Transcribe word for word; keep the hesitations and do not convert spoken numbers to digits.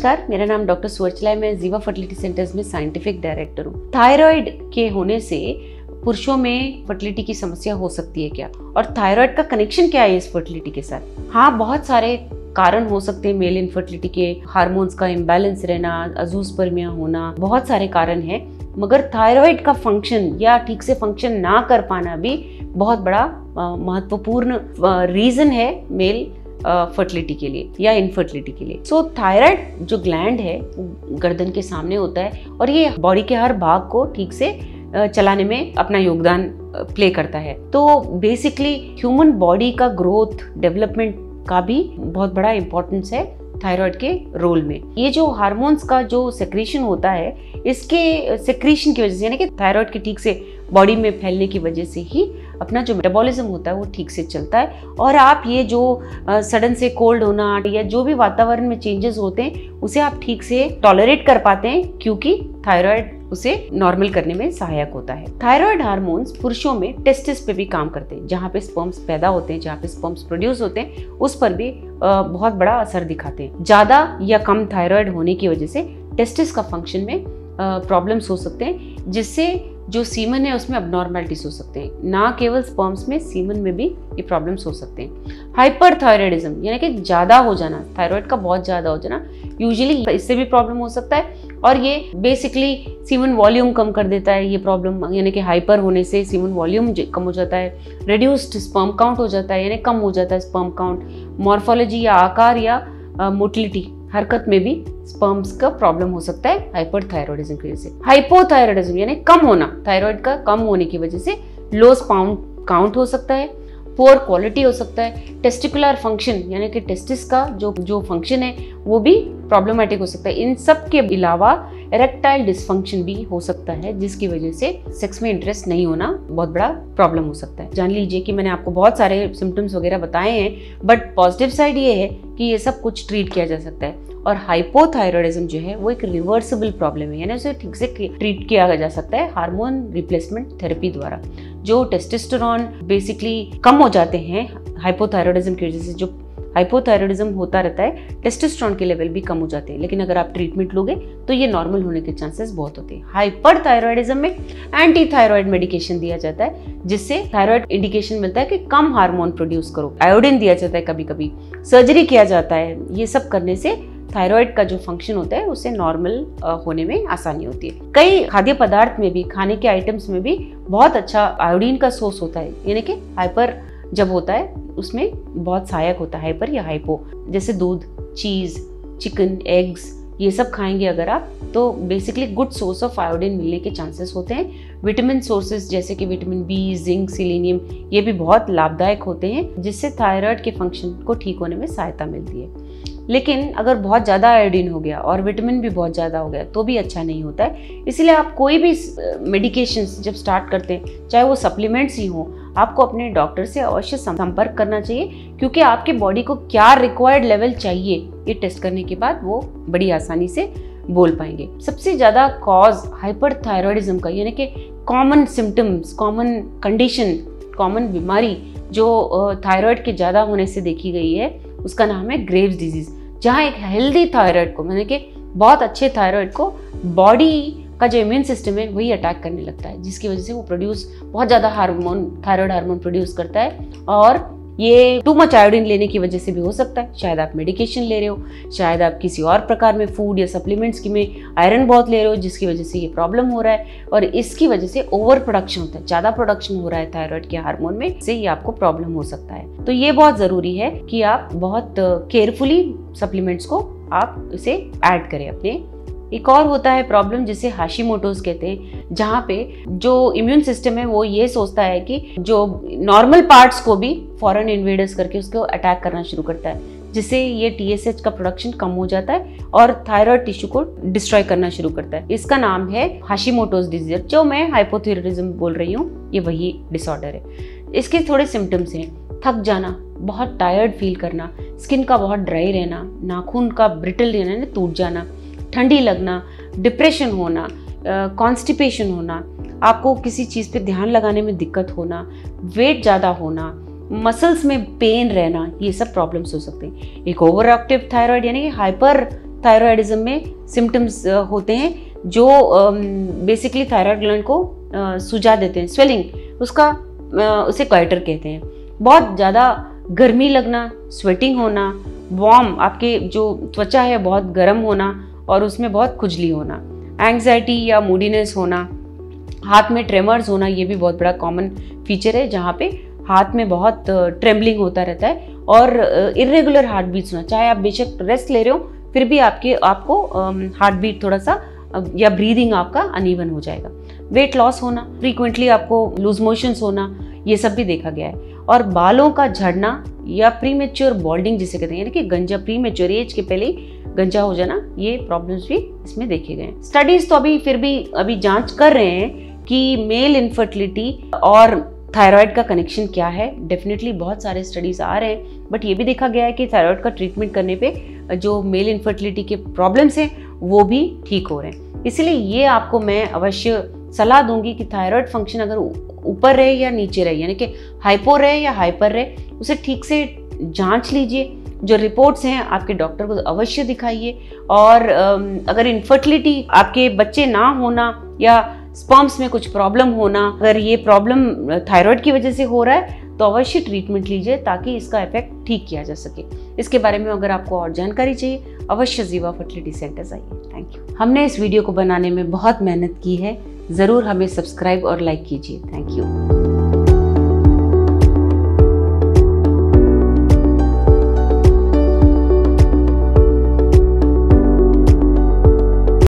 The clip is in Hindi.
नमस्कार, मेरा नाम डॉक्टर सुवर्चला है। मैं जीवा फर्टिलिटी सेंटर्स में साइंटिफिक डायरेक्टर हूँ। थायराइड के होने से पुरुषों में फर्टिलिटी की समस्या हो सकती है क्या, और थायराइड का कनेक्शन क्या है इस फर्टिलिटी के साथ? हाँ, बहुत सारे कारण हो सकते हैं मेल इनफर्टिलिटी के। हार्मोन्स का इम्बैलेंस रहना, अजूस्पर्मिया होना, बहुत सारे कारण हैं। मगर थायराइड का फंक्शन या ठीक से फंक्शन ना कर पाना भी बहुत बड़ा महत्वपूर्ण रीजन है मेल फर्टिलिटी के लिए या इनफर्टिलिटी के लिए। सो so, थायराइड जो ग्लैंड है वो गर्दन के सामने होता है और ये बॉडी के हर भाग को ठीक से चलाने में अपना योगदान प्ले करता है। तो बेसिकली ह्यूमन बॉडी का ग्रोथ, डेवलपमेंट का भी बहुत बड़ा इंपॉर्टेंस है थायराइड के रोल में। ये जो हार्मोन्स का जो सेक्रेशन होता है, इसके सेक्रेशन की वजह से, यानी कि थायराइड के ठीक से बॉडी में फैलने की वजह से ही अपना जो मेटाबॉलिज्म होता है वो ठीक से चलता है। और आप ये जो सडन से कोल्ड होना या जो भी वातावरण में चेंजेस होते हैं उसे आप ठीक से टॉलरेट कर पाते हैं, क्योंकि थायराइड उसे नॉर्मल करने में सहायक होता है। थायराइड हार्मोन्स पुरुषों में टेस्टिस पे भी काम करते हैं, जहाँ पे स्पर्म्स पैदा होते हैं, जहाँ पे स्पर्म्स प्रोड्यूस होते हैं, उस पर भी बहुत बड़ा असर दिखाते हैं। ज्यादा या कम थायराइड होने की वजह से टेस्टिस का फंक्शन में प्रॉब्लम्स हो सकते हैं, जिससे जो सीमन है उसमें अबनॉर्मलिटीज हो सकते हैं। ना केवल स्पर्म्स में, सीमन में भी ये प्रॉब्लम्स हो सकते हैं। हाइपरथायराइडिज्म यानी कि ज्यादा हो जाना, थायराइड का बहुत ज्यादा हो जाना, यूजुअली इससे भी प्रॉब्लम हो सकता है। और ये बेसिकली सीमन वॉल्यूम कम कर देता है। ये प्रॉब्लम यानी कि हाइपर होने से सीमन वॉल्यूम कम हो जाता है, रिड्यूस्ड स्पर्म काउंट हो जाता है, यानी कम हो जाता है स्पर्म काउंट। मॉर्फोलॉजी या आकार या मोटिलिटी, हरकत में भी स्पर्म्स का प्रॉब्लम हो सकता है हाइपरथायराइडिज्म की वजह से। हाइपोथायराइडिज्म यानी कम होना, थायराइड का कम होने की वजह से लो स्पर्म काउंट हो सकता है, पुअर क्वालिटी हो सकता है, टेस्टिकुलर फंक्शन यानी कि टेस्टिस का जो जो फंक्शन है वो भी प्रॉब्लमेटिक हो सकता है। इन सब के अलावा इरेक्टाइल डिसफंक्शन भी हो सकता है, जिसकी वजह से सेक्स में इंटरेस्ट नहीं होना बहुत बड़ा प्रॉब्लम हो सकता है। जान लीजिए कि मैंने आपको बहुत सारे सिम्टम्स वगैरह बताए हैं, बट पॉजिटिव साइड ये है कि ये सब कुछ ट्रीट किया जा सकता है। और हाइपोथायराइडिज्म जो है वो एक रिवर्सिबल प्रॉब्लम है, यानी उसे ठीक से ट्रीट किया जा सकता है हार्मोन रिप्लेसमेंट थेरेपी द्वारा। जो टेस्टोस्टेरोन बेसिकली कम हो जाते हैं हाइपोथायराइडिज्म की वजह से, जो हाइपोथायराइडिज्म होता रहता है, टेस्टोस्टेरोन के लेवल भी कम हो जाते हैं। लेकिन अगर आप ट्रीटमेंट लोगे तो ये नॉर्मल होने के चांसेस बहुत होते हैं। हाइपरथायराइडिज्म में एंटी थायराइड मेडिकेशन दिया जाता है, जिससे थायराइड इंडिकेशन मिलता है कि कम हार्मोन प्रोड्यूस करो। आयोडीन दिया जाता है, कभी कभी सर्जरी किया जाता है। ये सब करने से थायराइड का जो फंक्शन होता है उसे नॉर्मल होने में आसानी होती है। कई खाद्य पदार्थ में भी, खाने के आइटम्स में भी बहुत अच्छा आयोडीन का सोर्स होता है, यानी कि हाइपर जब होता है उसमें बहुत सहायक होता है, हाइपर या हाइपो। जैसे दूध, चीज, चिकन, एग्स, ये सब खाएंगे अगर आप, तो basically good source of iodine मिलने के चांसेस होते हैं। विटामिन सोर्सेज जैसे कि विटामिन बी, जिंक, सेलेनियम, ये भी बहुत लाभदायक होते हैं, जिससे थायराइड के फंक्शन को ठीक होने में सहायता मिलती है। लेकिन अगर बहुत ज़्यादा आयोडीन हो गया और विटामिन भी बहुत ज़्यादा हो गया तो भी अच्छा नहीं होता है। इसलिए आप कोई भी मेडिकेशंस जब स्टार्ट करते हैं, चाहे वो सप्लीमेंट्स ही हों, आपको अपने डॉक्टर से अवश्य संपर्क करना चाहिए, क्योंकि आपके बॉडी को क्या रिक्वायर्ड लेवल चाहिए ये टेस्ट करने के बाद वो बड़ी आसानी से बोल पाएंगे। सबसे ज़्यादा कॉज हाइपरथायराइडिज्म का, यानी कि common symptoms, common condition, common बीमारी जो थायराइड के ज़्यादा होने से देखी गई है, उसका नाम है ग्रेव्स डिजीज। जहाँ एक हेल्दी थायराइड को, यानी कि बहुत अच्छे थायराइड को बॉडी का जो इम्यून सिस्टम है वही अटैक करने लगता है, जिसकी वजह से वो प्रोड्यूस बहुत ज़्यादा हार्मोन, थायराइड हार्मोन प्रोड्यूस करता है। और ये टू मच आयोडीन लेने की वजह से भी हो सकता है। शायद आप मेडिकेशन ले रहे हो, शायद आप किसी और प्रकार में फूड या सप्लीमेंट्स की में आयरन बहुत ले रहे हो, जिसकी वजह से ये प्रॉब्लम हो रहा है। और इसकी वजह से ओवर प्रोडक्शन होता है, ज़्यादा प्रोडक्शन हो रहा है थायराइड के हार्मोन में, से ये आपको प्रॉब्लम हो सकता है। तो ये बहुत ज़रूरी है कि आप बहुत केयरफुली सप्लीमेंट्स को आप इसे ऐड करें अपने। एक और होता है प्रॉब्लम जिसे हाशिमोटोस कहते हैं, जहाँ पे जो इम्यून सिस्टम है वो ये सोचता है कि जो नॉर्मल पार्ट्स को भी फॉरेन इन्वेडर्स करके उसको अटैक करना शुरू करता है, जिससे ये टीएसएच का प्रोडक्शन कम हो जाता है और थायराइड टिश्यू को डिस्ट्रॉय करना शुरू करता है। इसका नाम है हाशिमोटोस डिजीज। जो मैं हाइपोथायराइडिज्म बोल रही हूँ, ये वही डिसऑर्डर है। इसके थोड़े सिम्टम्स हैं: थक जाना, बहुत टायर्ड फील करना, स्किन का बहुत ड्राई रहना, नाखून का ब्रिटल रहना, टूट जाना, ठंडी लगना, डिप्रेशन होना, कॉन्स्टिपेशन uh, होना, आपको किसी चीज़ पे ध्यान लगाने में दिक्कत होना, वेट ज़्यादा होना, मसल्स में पेन रहना, ये सब प्रॉब्लम्स हो सकते हैं। एक ओवर एक्टिव थायराइड यानी कि हाइपर थायराइडिज्म में सिम्टम्स होते हैं जो बेसिकली थायराइड ग्लैंड को uh, सुझा देते हैं। स्वेलिंग उसका uh, उसे क्वाइटर कहते हैं। बहुत ज़्यादा गर्मी लगना, स्वेटिंग होना, वार्म आपके जो त्वचा है बहुत गर्म होना और उसमें बहुत खुजली होना, एंग्जाइटी या मूडीनेस होना, हाथ में ट्रेमर्स होना, ये भी बहुत बड़ा कॉमन फीचर है जहाँ पे हाथ में बहुत ट्रेम्बलिंग होता रहता है और इरेगुलर हार्ट बीट्स होना। चाहे आप बेशक रेस्ट ले रहे हो फिर भी आपके आपको हार्ट बीट थोड़ा सा या ब्रीदिंग आपका अनइवन हो जाएगा। वेट लॉस होना, फ्रीक्वेंटली आपको लूज मोशंस होना, ये सब भी देखा गया है। और बालों का झड़ना या प्रीमेच्योर बॉल्डिंग जिसे कहते हैं, यानी कि गंजा, प्रीमेच्योर एज के पहले ही गंजा हो जाना, ये प्रॉब्लम्स भी इसमें देखे गए। स्टडीज तो अभी फिर भी अभी जांच कर रहे हैं कि मेल इनफर्टिलिटी और थायराइड का कनेक्शन क्या है। डेफिनेटली बहुत सारे स्टडीज आ रहे हैं, बट ये भी देखा गया है कि थायराइड का ट्रीटमेंट करने पे जो मेल इनफर्टिलिटी के प्रॉब्लम्स हैं वो भी ठीक हो रहे हैं। इसलिए ये आपको मैं अवश्य सलाह दूंगी कि थायराइड फंक्शन अगर ऊपर रहे या नीचे रहे, यानी कि हाइपो रहे या हाइपर रहे, उसे ठीक से जांच लीजिए। जो रिपोर्ट्स हैं आपके डॉक्टर को अवश्य दिखाइए। और अगर इनफर्टिलिटी, आपके बच्चे ना होना या स्पर्म्स में कुछ प्रॉब्लम होना, अगर ये प्रॉब्लम थायराइड की वजह से हो रहा है तो अवश्य ट्रीटमेंट लीजिए ताकि इसका इफेक्ट ठीक किया जा सके। इसके बारे में अगर आपको और जानकारी चाहिए अवश्य जीवा फर्टिलिटी सेंटर्स आइए। Thank you. हमने इस वीडियो को बनाने में बहुत मेहनत की है, ज़रूर हमें सब्सक्राइब और लाइक कीजिए। Thank you.